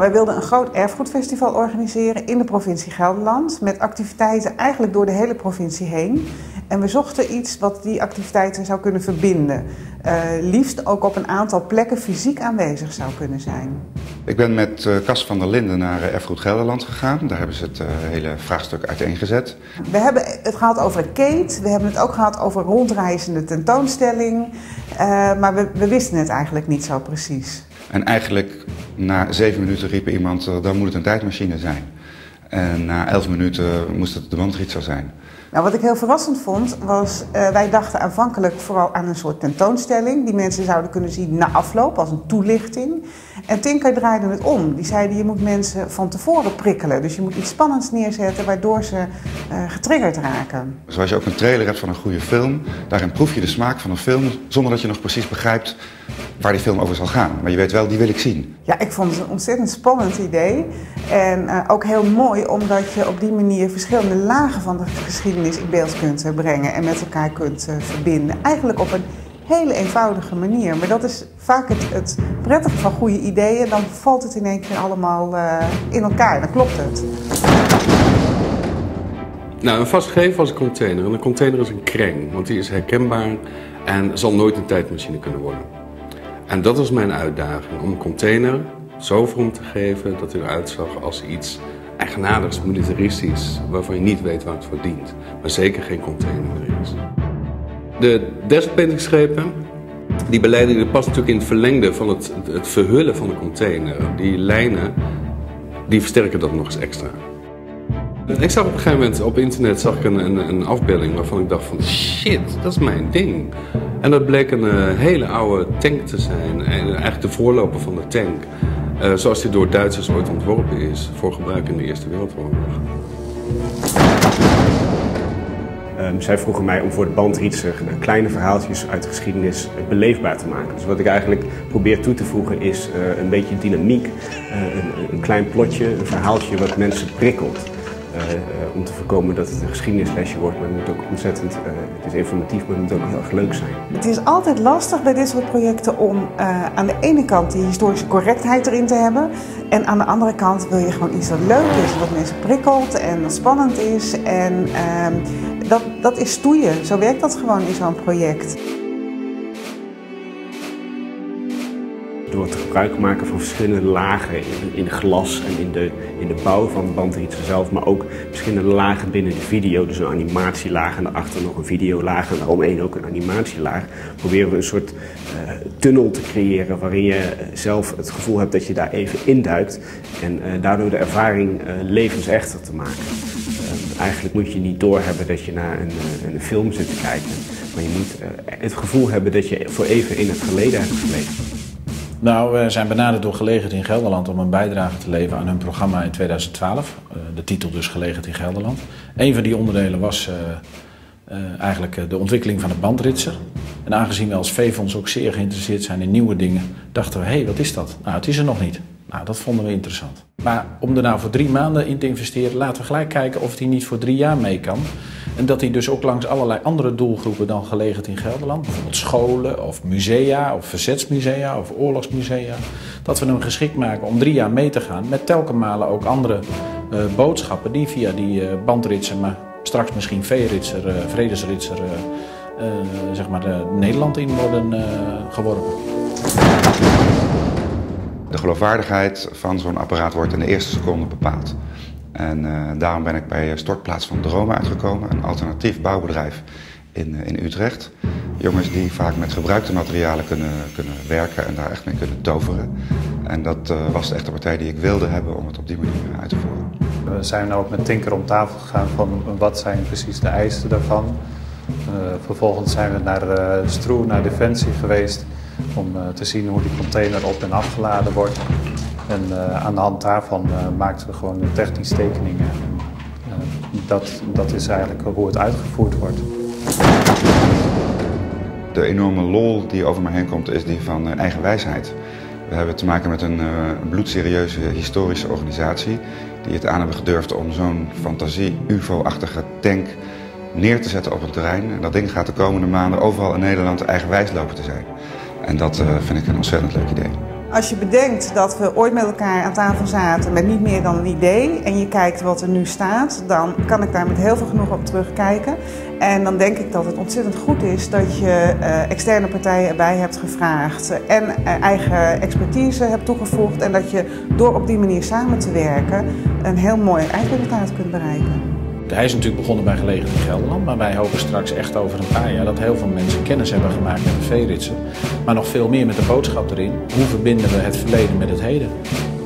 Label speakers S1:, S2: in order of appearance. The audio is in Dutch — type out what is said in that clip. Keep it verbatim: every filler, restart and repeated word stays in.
S1: wij wilden een groot erfgoedfestival organiseren in de provincie Gelderland. Met activiteiten eigenlijk door de hele provincie heen. En we zochten iets wat die activiteiten zou kunnen verbinden. Uh, liefst ook op een aantal plekken fysiek aanwezig zou kunnen zijn.
S2: Ik ben met uh, Cas van der Linden naar uh, Erfgoed Gelderland gegaan. Daar hebben ze het uh, hele vraagstuk uiteengezet.
S1: We hebben het gehad over een Kate, we hebben het ook gehad over een rondreizende tentoonstelling. Uh, maar we, we wisten het eigenlijk niet zo precies.
S2: En eigenlijk na zeven minuten riep iemand, uh, dan moet het een tijdmachine zijn. En na elf minuten moest het de bandritser zijn.
S1: Nou, wat ik heel verrassend vond, was uh, wij dachten aanvankelijk vooral aan een soort tentoonstelling die mensen zouden kunnen zien na afloop, als een toelichting. En Tinker draaide het om. Die zeiden, je moet mensen van tevoren prikkelen. Dus je moet iets spannends neerzetten waardoor ze uh, getriggerd raken.
S2: Zoals je ook een trailer hebt van een goede film, daarin proef je de smaak van een film zonder dat je nog precies begrijpt waar die film over zal gaan. Maar je weet wel, die wil ik zien.
S1: Ja, ik vond het een ontzettend spannend idee. En uh, ook heel mooi, omdat je op die manier verschillende lagen van de geschiedenis in beeld kunt uh, brengen en met elkaar kunt uh, verbinden. Eigenlijk op een hele eenvoudige manier. Maar dat is vaak het, het prettige van goede ideeën. Dan valt het in één keer allemaal uh, in elkaar. Dan klopt het.
S3: Nou, een vast gegeven was een container. En een container is een kreng, want die is herkenbaar en zal nooit een tijdmachine kunnen worden. En dat was mijn uitdaging, om een container zo vorm te geven dat hij eruit zag als iets eigenaardigs, militaristisch, waarvan je niet weet waar het voor dient. Maar zeker geen container meer is. De desktop-paintingschepen, die beleiding past natuurlijk in het verlengde van het, het verhullen van de container. Die lijnen, die versterken dat nog eens extra. Ik zag op een gegeven moment op internet zag ik een, een, een afbeelding waarvan ik dacht van shit, dat is mijn ding. En dat bleek een uh, hele oude tank te zijn, en eigenlijk de voorloper van de tank. Uh, zoals die door Duitsers ooit ontworpen is voor gebruik in de Eerste Wereldoorlog.
S4: Um, zij vroegen mij om voor de bandritser kleine verhaaltjes uit de geschiedenis beleefbaar te maken. Dus wat ik eigenlijk probeer toe te voegen is uh, een beetje dynamiek, uh, een, een klein plotje, een verhaaltje wat mensen prikkelt. Uh, uh, om te voorkomen dat het een geschiedenislesje wordt, maar het moet ook ontzettend, uh, het is informatief, maar het moet ook heel erg leuk zijn.
S1: Het is altijd lastig bij dit soort projecten om uh, aan de ene kant die historische correctheid erin te hebben en aan de andere kant wil je gewoon iets dat leuk is, wat mensen prikkelt en dat spannend is en uh, dat, dat is stoeien. Zo werkt dat gewoon in zo'n project.
S4: Door het gebruik maken van verschillende lagen in, in glas en in de, in de bouw van de bandritser zelf, maar ook verschillende lagen binnen de video. Dus een animatielaag en daarachter nog een videolaag en daaromheen ook een animatielaag. Proberen we een soort uh, tunnel te creëren waarin je zelf het gevoel hebt dat je daar even induikt en uh, daardoor de ervaring uh, levensechter te maken. Uh, eigenlijk moet je niet doorhebben dat je naar een, uh, een film zit te kijken, maar je moet uh, het gevoel hebben dat je voor even in het verleden hebt geleefd.
S5: Nou, we zijn benaderd door Gelegenheid in Gelderland om een bijdrage te leveren aan hun programma in tweeduizend twaalf. De titel dus Gelegenheid in Gelderland. Een van die onderdelen was uh, uh, eigenlijk de ontwikkeling van de bandritser. En aangezien we als V-fonds ook zeer geïnteresseerd zijn in nieuwe dingen, dachten we, hé, hey, wat is dat? Nou, het is er nog niet. Nou, dat vonden we interessant. Maar om er nou voor drie maanden in te investeren, laten we gelijk kijken of die niet voor drie jaar mee kan. En dat die dus ook langs allerlei andere doelgroepen dan Gelegenheid in Gelderland, bijvoorbeeld scholen of musea of verzetsmusea of oorlogsmusea, dat we hem geschikt maken om drie jaar mee te gaan met telkens malen ook andere uh, boodschappen die via die uh, bandritser, maar straks misschien V-ritser, uh, vredesritser, uh, uh, zeg maar uh, Nederland in worden uh, geworpen.
S2: De geloofwaardigheid van zo'n apparaat wordt in de eerste seconde bepaald. En uh, daarom ben ik bij Stortplaats van Dromen uitgekomen, een alternatief bouwbedrijf in, uh, in Utrecht. Jongens die vaak met gebruikte materialen kunnen, kunnen werken en daar echt mee kunnen toveren. En dat uh, was de echte partij die ik wilde hebben om het op die manier uit te voeren.
S6: We zijn nou ook met Tinker om tafel gegaan van wat zijn precies de eisen daarvan. Uh, vervolgens zijn we naar uh, Stroe, naar Defensie geweest om uh, te zien hoe die container op en afgeladen wordt. En uh, aan de hand daarvan uh, maakten we gewoon de technische tekeningen. En, uh, dat, dat is eigenlijk hoe het uitgevoerd wordt.
S2: De enorme lol die over me heen komt is die van uh, eigen wijsheid. We hebben te maken met een uh, bloedserieuze historische organisatie die het aan hebben gedurfd om zo'n fantasie U F O-achtige tank neer te zetten op een terrein. En dat ding gaat de komende maanden overal in Nederland eigenwijs lopen te zijn. En dat uh, vind ik een ontzettend leuk idee.
S1: Als je bedenkt dat we ooit met elkaar aan tafel zaten met niet meer dan een idee en je kijkt wat er nu staat, dan kan ik daar met heel veel genoegen op terugkijken. En dan denk ik dat het ontzettend goed is dat je uh, externe partijen erbij hebt gevraagd en uh, eigen expertise hebt toegevoegd en dat je door op die manier samen te werken een heel mooi eindresultaat kunt bereiken.
S5: Hij is natuurlijk begonnen bij Gelegerd in Gelderland, maar wij hopen straks echt over een paar jaar dat heel veel mensen kennis hebben gemaakt met de veeritsen. Maar nog veel meer met de boodschap erin. Hoe verbinden we het verleden met het heden?